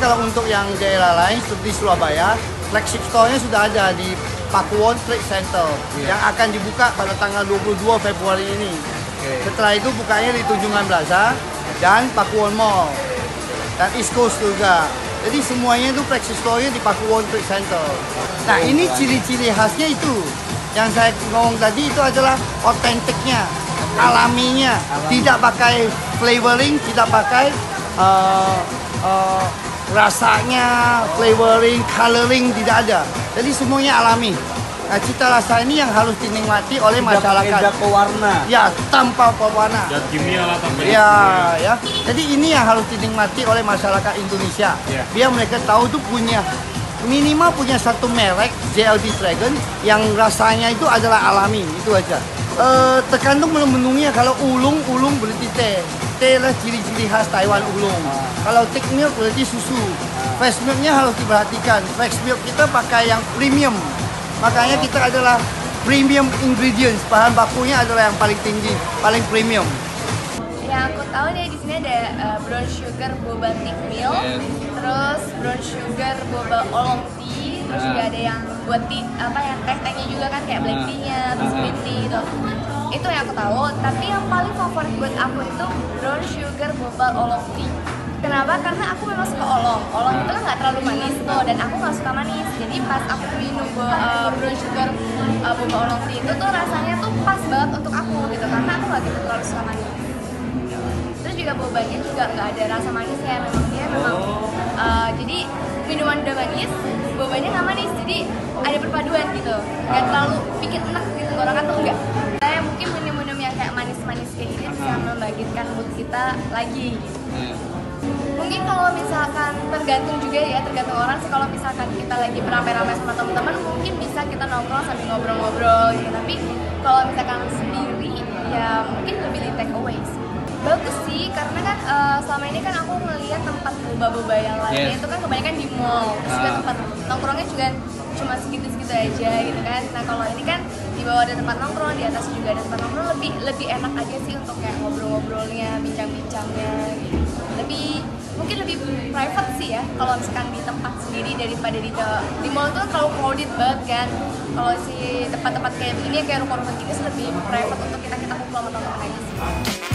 kalau untuk yang daerah lain seperti Surabaya, flagship store-nya sudah ada di Pakuwon Trade Center yang akan dibuka pada tanggal 22 Februari ini. Setelah itu bukanya di Tunjungan Plaza dan Pakuwon Mall dan East Coast juga. Jadi semuanya itu flagship store-nya di Pakuwon Trade Center. Nah, ini ciri-ciri khasnya itu. Yang saya ngomong tadi itu adalah otentiknya, alaminya, tidak pakai flavoring, tidak pakai rasanya, flavoring, coloring, tidak ada. Jadi semuanya alami. Nah, cita rasa ini yang harus dinikmati oleh masyarakat. Tidak pewarna. Ya, tanpa pewarna. Dan kimia lah tanpa. Ya. Jadi ini yang harus dinikmati oleh masyarakat Indonesia. Biar mereka tahu tuh minimal punya satu merek JLD Dragon yang rasanya itu adalah alami, itu aja. Tergantung menu-menunya. Kalau ulung berarti teh. Teh lah ciri-ciri khas Taiwan ulung. Kalau thick milk berarti susu. Fresh milknya harus diperhatikan. Fresh milk kita pakai yang premium. Makanya kita adalah premium ingredients. Bahan bakunya adalah yang paling tinggi, paling premium. Yang aku tahu nih di sini ada brown sugar boba thick milk, terus brown sugar boba oolong tea, terus juga ada yang buat yang teh-tehnya juga kan kayak black tea-nya, terus green tea gitu. Itu yang aku tahu, tapi yang paling favorit buat aku itu brown sugar boba oolong tea. Kenapa? Karena aku memang suka oolong. Oolong itu kan nggak terlalu manis tuh, dan aku nggak suka manis. Jadi pas aku minum brown sugar boba oolong tea itu tuh rasanya tuh pas banget untuk aku gitu, karena aku nggak gitu terlalu suka manis. Terus juga bobanya juga nggak ada rasa manisnya, memang jadi minuman udah manis, bobanya nggak manis, jadi ada perpaduan gitu, nggak terlalu bikin enak gitu, orang kan tuh enggak. Saya mungkin minum-minum yang kayak manis-manis kayak gini bisa membangkitkan mood kita lagi gitu. Mungkin kalau misalkan tergantung juga ya, tergantung orang sih. Kalau misalkan kita lagi beramai-ramai sama teman-teman, mungkin bisa kita nongkrong sambil ngobrol-ngobrol gitu. Tapi kalau misalkan sendiri, ya mungkin lebih di take away sih. Bagus sih, karena kan selama ini kan aku ngeliat tempat boba-boba yang lainnya itu kan kebanyakan di mall. Terus juga tempat nongkrongnya juga cuma segitu-segitu aja gitu kan. Nah kalau ini kan di bawah ada tempat nongkrong, di atas juga ada tempat nongkrong, lebih enak aja sih untuk kayak ngobrol-ngobrolnya, bincang-bincangnya gitu. Mungkin lebih private sih ya kalau misalkan di tempat sendiri daripada di mall tuh kalau crowded banget kan. Kalau si tempat-tempat kayak begini kayak ruko-ruko gini sih lebih private untuk kita kumpul sama teman-teman aja sih.